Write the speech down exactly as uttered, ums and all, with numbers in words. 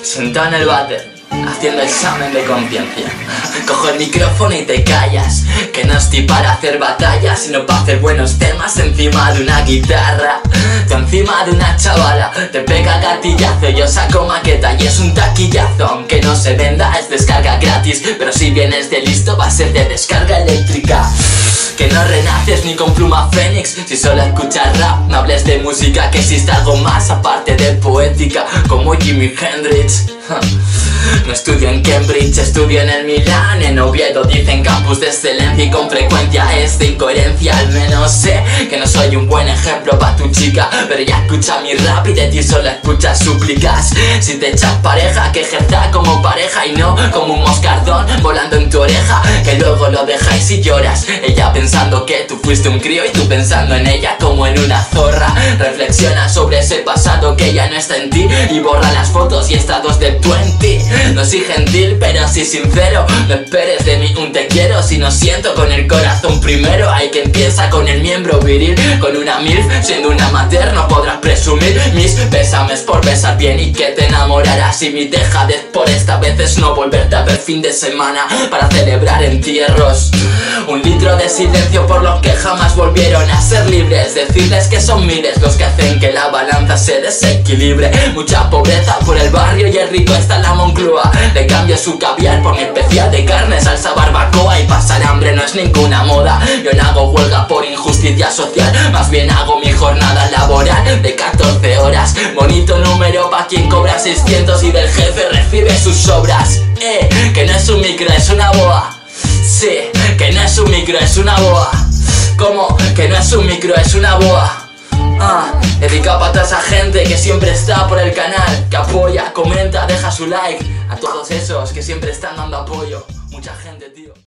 Sentado en el váter, haciendo examen de conciencia. Cojo el micrófono y te callas, que no estoy para hacer batallas, sino para hacer buenos temas encima de una guitarra. Tú encima de una chavala, te pega gatillazo, yo saco maqueta y es un taquillazo. Aunque no se venda, es descarga gratis, pero si vienes de listo va a ser de descarga eléctrica. Que no renaces ni con pluma fénix, si solo escuchas rap, no hables de música, que existe algo más aparte de poética, como Jimi Hendrix. No estudio en Cambridge, estudio en el Milán, en Oviedo dicen campus de excelencia y con frecuencia es de incoherencia. Al menos sé que no soy un buen ejemplo pa' tu chica, pero ya escucha mi rap y de ti solo escuchas súplicas. Si te echas pareja, que ejerza como pareja y no como un moscardón volando en tu oreja, que luego lo dejáis y lloras. Ella pensando que tú fuiste un crío y tú pensando en ella como en una zorra. Reflexiona sobre ese pasado que ya no está en ti y borra las fotos y estados del veinte. No soy gentil pero sí sincero, no esperes de mí un te quiero si no siento con el corazón primero. Hay quien piensa con el miembro viril, con una milf siendo un amateur no podrás presumir mis pésames por besar bien y que te enamorarás. Y mi dejadez por esta vez es no volverte a ver fin de semana para celebrar entierros. Un litro de silencio por los que jamás volvieron a ser libres, decirles que son miles los que hacen que la balanza se desequilibre. Mucha pobreza por el barrio y el rico está en la Moncloa, le cambio su caviar por mi especial de carne, salsa barbacoa. Y pasar hambre no es ninguna moda, yo no hago huelga por injusticia social, más bien hago mi jornada laboral de catorce horas. Bonito número pa' quien cobra seiscientos y del jefe recibe sus sobras. Eh, que no es un micro, es una boa. Sí, que no es un micro, es una boa. ¿Cómo? Que no es un micro, es una boa. Ah, dedicado para toda esa gente que siempre está por el canal, que apoya, comenta, deja su like. A todos esos que siempre están dando apoyo. Mucha gente, tío.